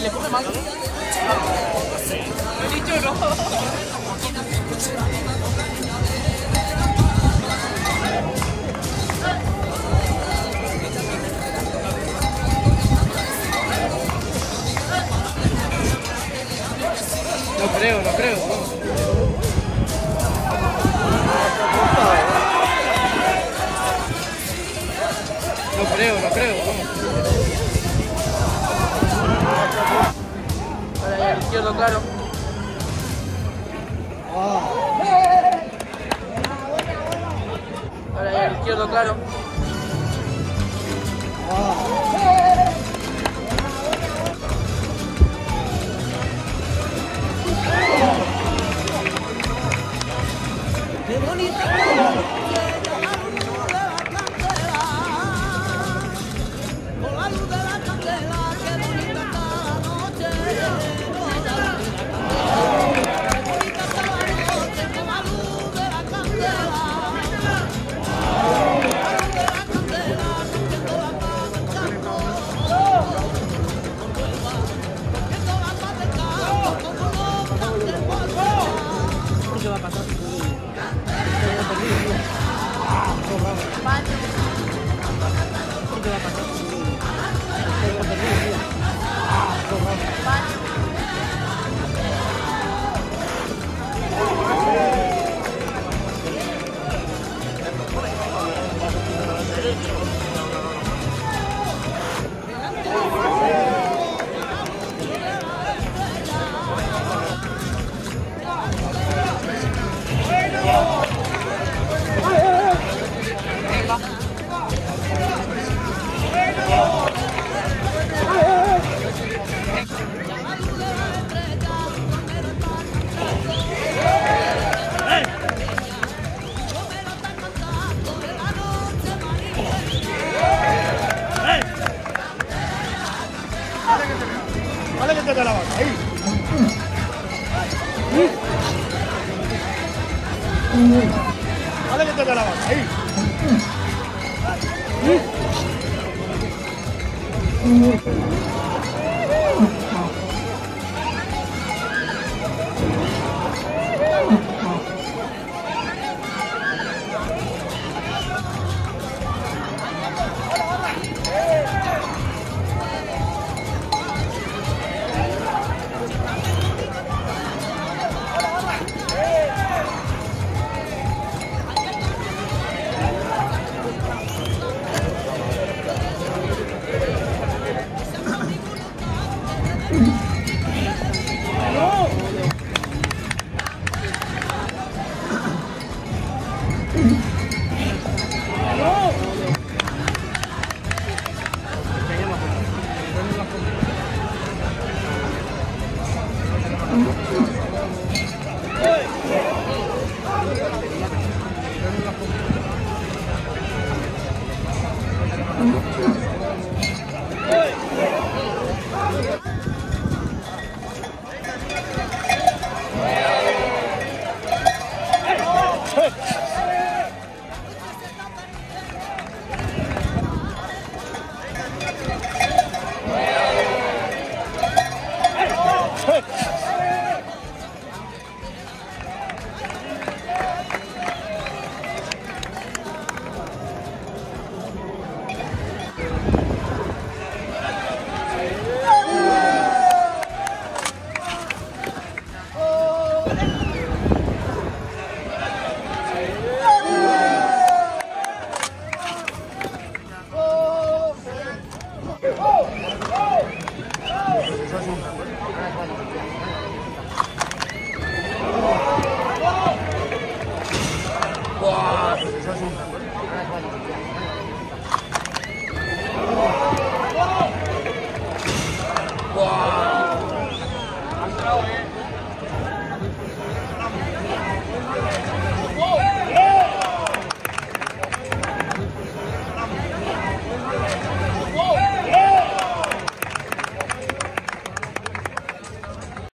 le pone mal. He dicho no. No creo, no creo. No creo, no creo. Ahora ya al izquierdo, claro. Ahora ya al izquierdo, claro. Qué bonita con la luz de la candela, qué bonita está la noche, qué bonita está la noche con la luz de la candela, rompiendo la paz del campo, rompiendo la paz del campo, como los cantes por ¿qué va a pasar? Vale que te la vaca, ahí. Vale que te la vaca, ahí. Hey!